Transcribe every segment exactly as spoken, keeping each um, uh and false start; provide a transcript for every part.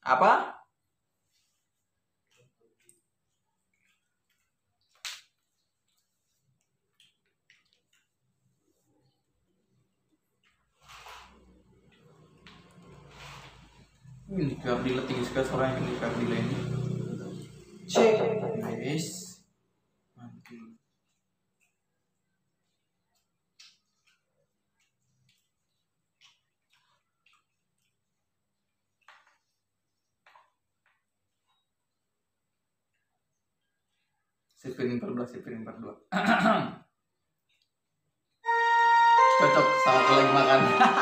Apa? Ini Ferdila tinggi sekali suaranya ini Ferdila ini. Cek. Guys. Mantul. Sipiring berdua, sipiring berdua. Cocok sama lagi makan.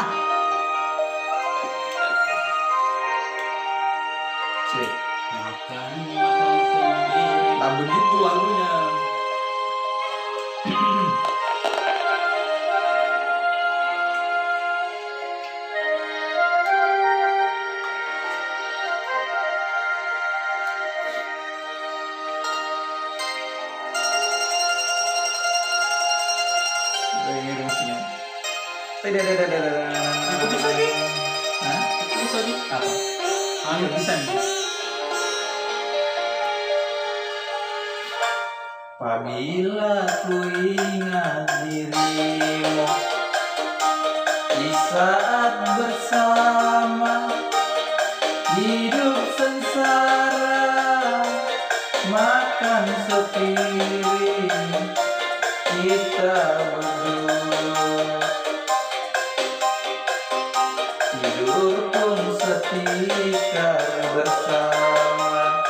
Cek. Makan, makan sendiri. Tak begitu lagunya. Ini rumusnya. Tidak, tidak, tidak, tidak. Aku bisa nih. Hah? Aku bisa nih. Apa? Anu bisa nih. Apabila ku ingat dirimu di saat bersama hidup sengsara, makan sepiring kita berdua, tidur pun setika bersama.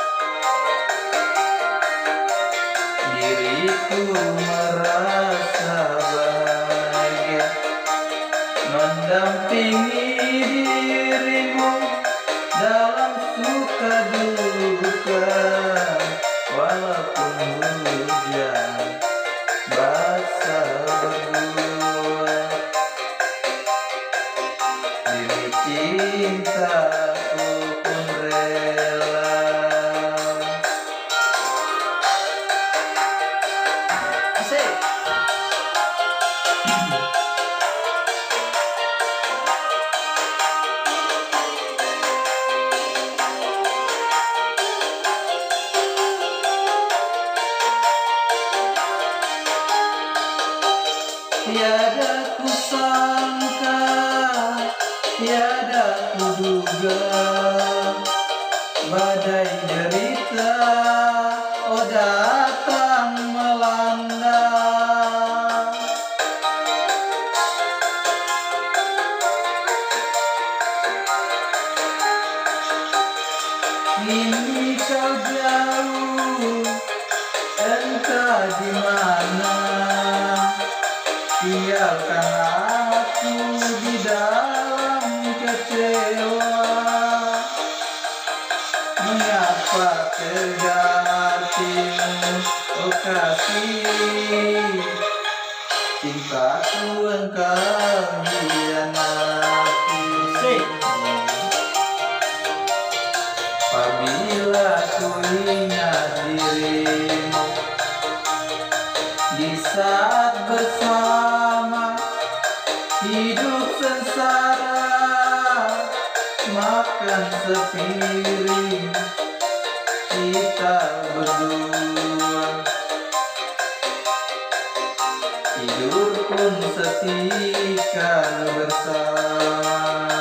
Diriku merasa bahagia mendampingi dirimu dalam suka duka, walaupun hujan basah berdua. Demi cintaku pun rela. Asik. Tiada kusangka, tiada kuduga, badai derita oh datang melanda. Kini kau jauh, entah di mana. Tinggalkan aku di dalam kecewa. Mengapa tega hatimu, oh kasih? Cintaku engkau hianati. Apabila ku ingat dirimu di saat bersama hidup sengsara, makan sepiring kita berdua, tidur pun setika bersama.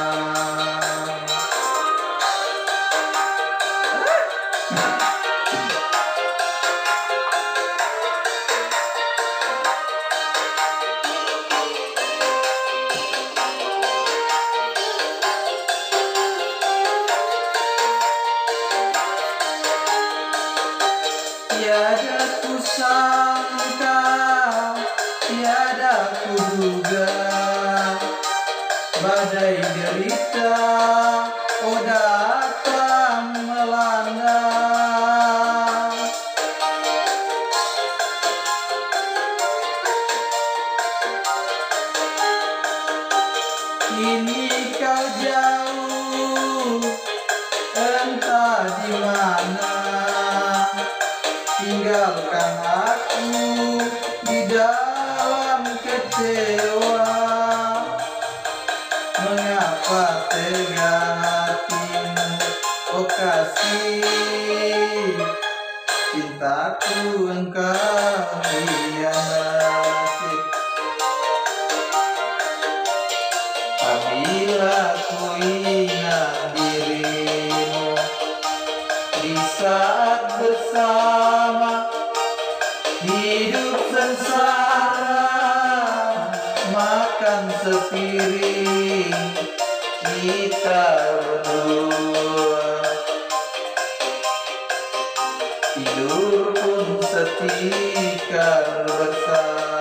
Tiada kusangka, tiada kuduga, badai derita oh datang melanda. Kini kau jauh, entah di mana. Tinggalkan aku di dalam kecewa. Mengapa tega hatimu, oh kasih, cintaku engkau hianati. Apabila ku ingat dirimu di saat bersama, hidup sengsara, makan sepiring kita berdua, tidur pun setikar bersama.